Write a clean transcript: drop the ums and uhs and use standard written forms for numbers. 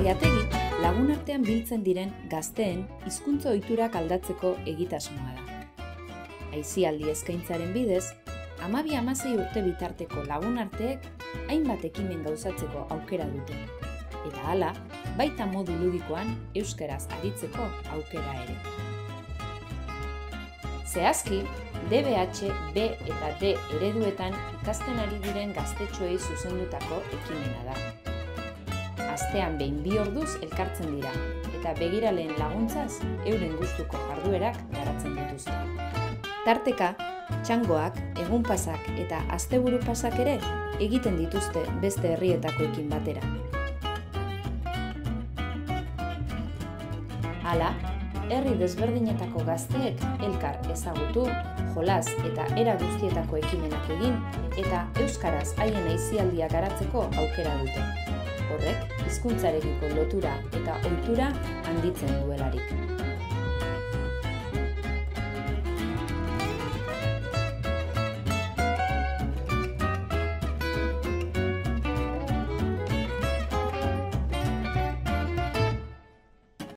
Beiategi lagunartean biltzen diren gazteen hizkuntza ohiturak aldatzeko egitasmoa da. Aisialdi eskaintzaren bidez, 12-16 urte bitarteko lagunarteek hainbat ekimen gauzatzeko aukera dute. Eta hala, baita modu ludikoan euskaraz aritzeko aukera ere. Zehazki, DBH, B eta D ereduetan ikasten ari diren gaztetxoei zuzendutako ekimena da. Astean behin 2 orduz elkartzen dira, eta begiraleen laguntzaz euren gustuko jarduerak garatzen dituzte. Tarteka, txangoak, egun pasak eta asteburu pasak ere egiten dituzte beste herrietakoekin batera. Hala, herri desberdinetako gazteek elkar ezagutu, jolas eta era guztietako ekimenak egin eta euskaraz haien aisialdia garatzeko aukera dute. Horrek, hizkuntzarekiko lotura eta ohitura handitzen duelarik.